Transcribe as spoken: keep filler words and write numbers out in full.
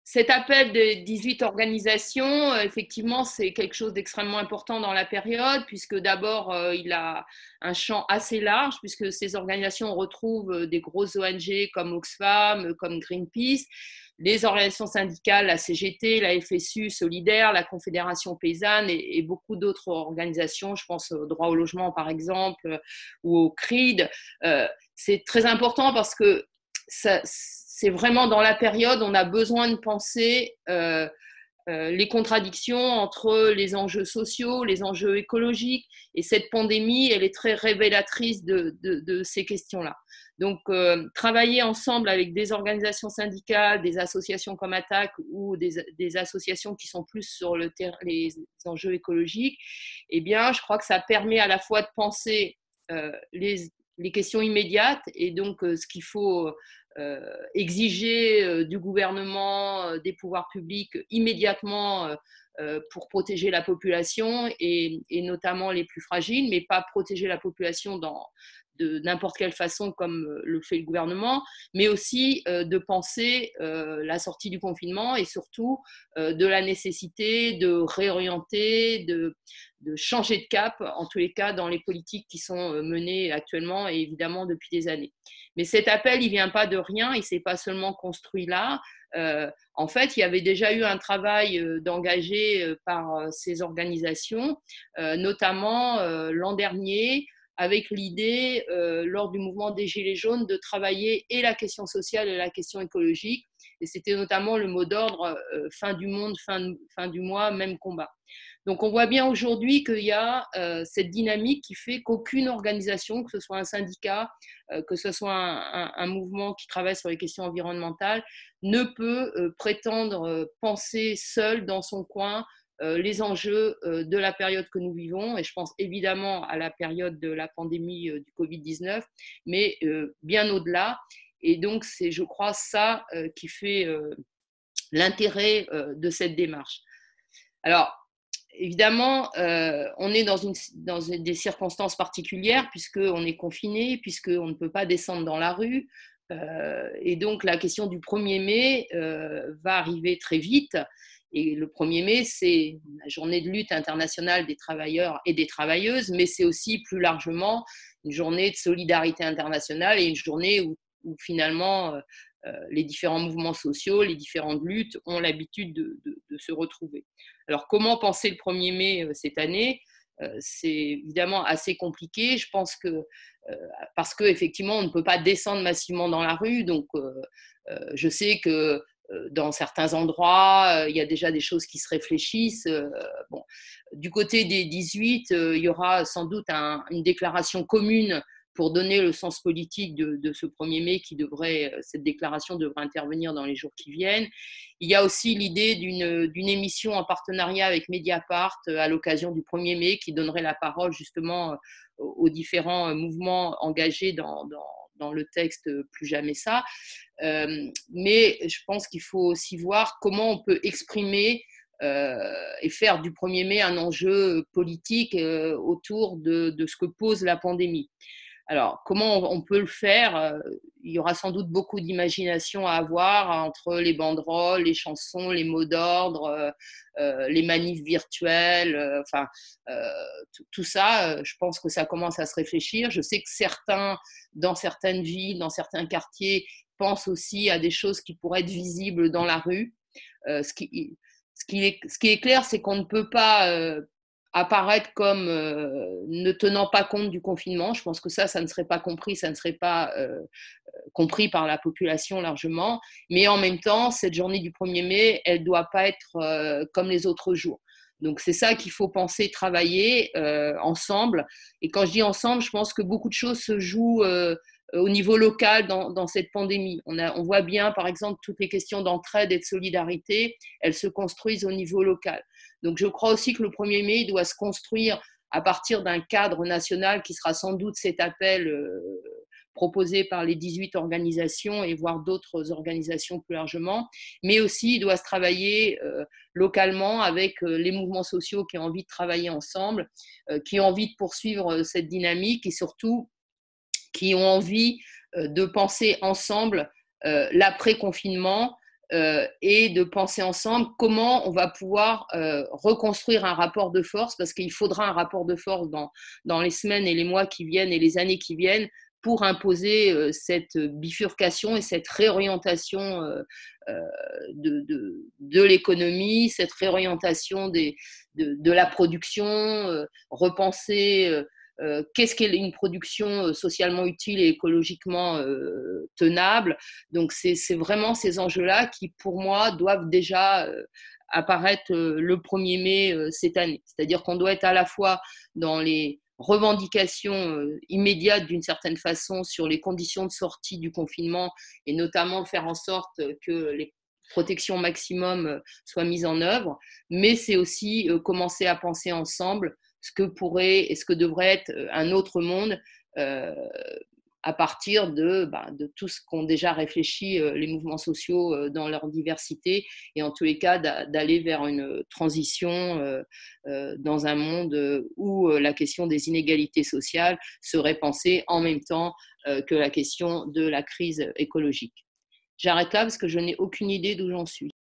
Cet appel des dix-huit organisations, euh, effectivement, c'est quelque chose d'extrêmement important dans la période, puisque d'abord, euh, il a un champ assez large, puisque ces organisations retrouvent des grosses O N G comme Oxfam, comme Greenpeace, les organisations syndicales, la C G T, la F S U, Solidaire, la Confédération paysanne et, et beaucoup d'autres organisations, je pense au droit au logement par exemple, ou au C R I D. Euh, c'est très important parce que ça, c'est vraiment dans la période, on a besoin de penser euh, euh, les contradictions entre les enjeux sociaux, les enjeux écologiques, et cette pandémie, elle est très révélatrice de, de, de ces questions-là. Donc, euh, travailler ensemble avec des organisations syndicales, des associations comme Attac ou des, des associations qui sont plus sur le ter- les enjeux écologiques, eh bien, je crois que ça permet à la fois de penser euh, les, les questions immédiates et donc euh, ce qu'il faut euh, exiger euh, du gouvernement, euh, des pouvoirs publics immédiatement euh, euh, pour protéger la population et, et notamment les plus fragiles, mais pas protéger la population dans, de n'importe quelle façon comme le fait le gouvernement, mais aussi euh, de penser euh, la sortie du confinement et surtout euh, de la nécessité de réorienter, de, de changer de cap, en tous les cas dans les politiques qui sont menées actuellement et évidemment depuis des années. Mais cet appel, il ne vient pas de rien, il ne s'est pas seulement construit là. Euh, en fait, il y avait déjà eu un travail euh, d'engagé euh, par euh, ces organisations, euh, notamment euh, l'an dernier, avec l'idée, euh, lors du mouvement des Gilets jaunes, de travailler et la question sociale et la question écologique. Et c'était notamment le mot d'ordre euh, fin du monde, fin, fin du mois, même combat. Donc on voit bien aujourd'hui qu'il y a euh, cette dynamique qui fait qu'aucune organisation, que ce soit un syndicat, euh, que ce soit un, un, un mouvement qui travaille sur les questions environnementales, ne peut euh, prétendre euh, penser seul dans son coin euh, les enjeux euh, de la période que nous vivons. Et je pense évidemment à la période de la pandémie euh, du covid dix-neuf, mais euh, bien au-delà. Et donc c'est, je crois, ça euh, qui fait euh, l'intérêt euh, de cette démarche. Alors, évidemment, euh, on est dans, une, dans des circonstances particulières puisqu'on est confiné, puisqu'on ne peut pas descendre dans la rue. Euh, et donc, la question du premier mai euh, va arriver très vite. Et le premier mai, c'est la journée de lutte internationale des travailleurs et des travailleuses, mais c'est aussi plus largement une journée de solidarité internationale et une journée où, où finalement, euh, les différents mouvements sociaux, les différentes luttes ont l'habitude de, de, de se retrouver. Alors, comment penser le premier mai euh, cette année ? euh, C'est évidemment assez compliqué. Je pense que, euh, parce qu'effectivement, on ne peut pas descendre massivement dans la rue. Donc, euh, euh, je sais que euh, dans certains endroits, euh, il y a déjà des choses qui se réfléchissent. Euh, bon. Du côté des dix-huit, euh, il y aura sans doute un, une déclaration commune pour donner le sens politique de, de ce premier mai qui devrait, cette déclaration devrait intervenir dans les jours qui viennent. Il y a aussi l'idée d'une, d'une émission en partenariat avec Mediapart à l'occasion du premier mai qui donnerait la parole justement aux différents mouvements engagés dans, dans, dans le texte Plus jamais ça. Euh, mais je pense qu'il faut aussi voir comment on peut exprimer Euh, et faire du premier mai un enjeu politique euh, autour de, de ce que pose la pandémie. Alors, comment on peut le faire ? Il y aura sans doute beaucoup d'imagination à avoir entre les banderoles, les chansons, les mots d'ordre, euh, les manifs virtuels, euh, enfin, euh, tout, tout ça, je pense que ça commence à se réfléchir. Je sais que certains, dans certaines villes, dans certains quartiers, pensent aussi à des choses qui pourraient être visibles dans la rue. Euh, ce, qui, ce, qui est, ce qui est clair, c'est qu'on ne peut pas euh, apparaître comme euh, ne tenant pas compte du confinement. Je pense que ça, ça ne serait pas compris, ça ne serait pas euh, compris par la population largement. Mais en même temps, cette journée du premier mai, elle ne doit pas être euh, comme les autres jours. Donc c'est ça qu'il faut penser, travailler euh, ensemble. Et quand je dis ensemble, je pense que beaucoup de choses se jouent euh, au niveau local dans, dans cette pandémie. On, a, on voit bien, par exemple, toutes les questions d'entraide et de solidarité, elles se construisent au niveau local. Donc je crois aussi que le premier mai doit se construire à partir d'un cadre national qui sera sans doute cet appel euh, proposé par les dix-huit organisations et voire d'autres organisations plus largement, mais aussi il doit se travailler euh, localement avec euh, les mouvements sociaux qui ont envie de travailler ensemble, euh, qui ont envie de poursuivre euh, cette dynamique et surtout qui ont envie euh, de penser ensemble euh, l'après-confinement euh, et de penser ensemble comment on va pouvoir euh, reconstruire un rapport de force, parce qu'il faudra un rapport de force dans, dans les semaines et les mois qui viennent et les années qui viennent pour imposer euh, cette bifurcation et cette réorientation euh, euh, de, de, de l'économie, cette réorientation des, de, de la production, euh, repenser euh, euh, qu'est-ce qu'est une production socialement utile et écologiquement euh, tenable. Donc c'est, c'est vraiment ces enjeux-là qui, pour moi, doivent déjà euh, apparaître euh, le premier mai euh, cette année. C'est-à-dire qu'on doit être à la fois dans les revendications euh, immédiates d'une certaine façon sur les conditions de sortie du confinement et notamment faire en sorte que les protections maximum soient mises en œuvre, mais c'est aussi euh, commencer à penser ensemble ce que pourrait et ce que devrait être un autre monde euh, à partir de, bah, de tout ce qu'ont déjà réfléchi euh, les mouvements sociaux euh, dans leur diversité, et en tous les cas d'a, d'aller vers une transition euh, euh, dans un monde où euh, la question des inégalités sociales serait pensée en même temps euh, que la question de la crise écologique. J'arrête là parce que je n'ai aucune idée d'où j'en suis.